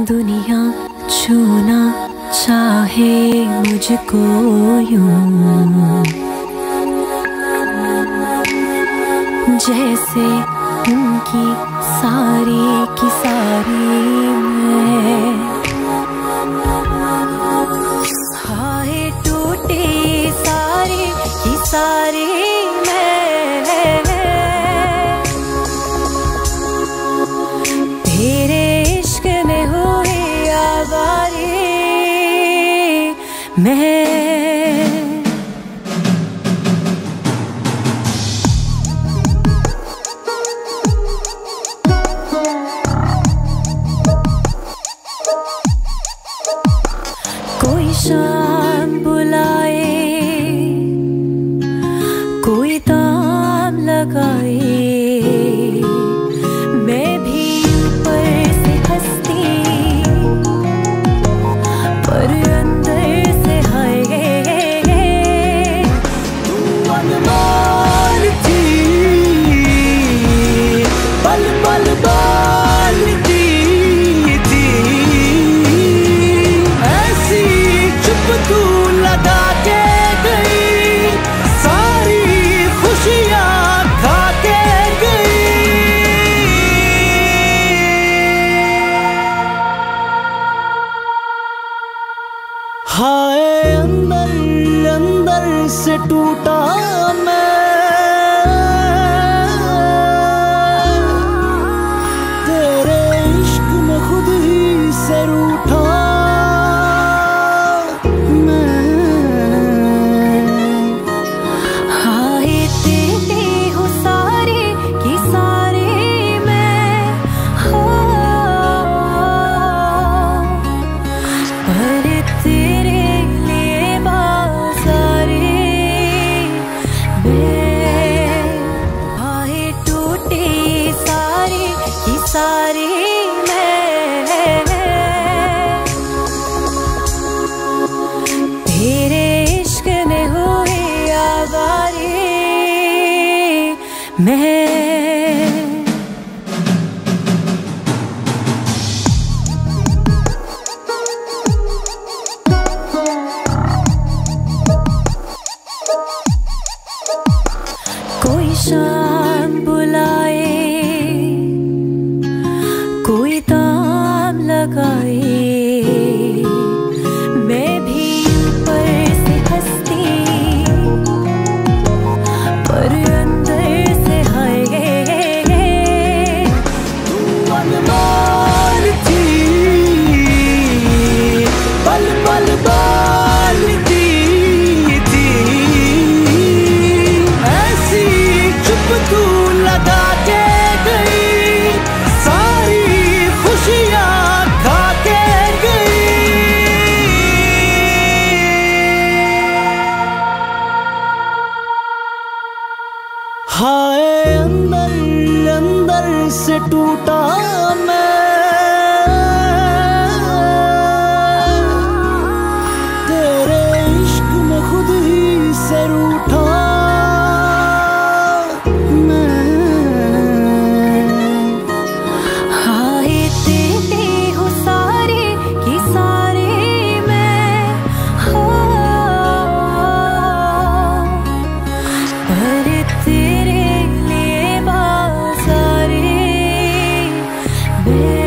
दुनिया छूना चाहे मुझको यूं, जैसे उनकी सारी की सारी मैं। हाय टूटे सारी की सारी मैं, तेरे इश्क में हुई आवारी मैं। कोई शाम बुलाए, कोई ताम लगाए, मैं भी ऊपर से हंसती पर अंदर से हाय। तू अनमोल थी, पल पल बोलती थी, ऐसी चुप तू लगा के गई, सारी खुशियां खा के गई। हाय अंदर अंदर से टूटा मैं, तेरे इश्क में खुद ही से रूठा मैं। हाय तेरी हूँ सारी की सारी मैं, पर तेरे लिए बाज़ारी मैं। हाय टूटी सारी की सारी मैं, तेरे इश्क में हुई आवारी मैं। कोई शाम बुलाए, कोई ताम लगाए, मैं भी ऊपर से हंसती पर अंदर से हाय। तू अनमोल थी, पल पल बोलती थी, ऐसी चुप तू लगा के गई, सारी खुशियां खा के गई। हाय अंदर अंदर से टूटा मैं, तेरे इश्क में खुद ही से रूठा मैं। हाय तेरी हूँ सारी की सारी मैं, पर तेरे लिए बाज़ारी मैं।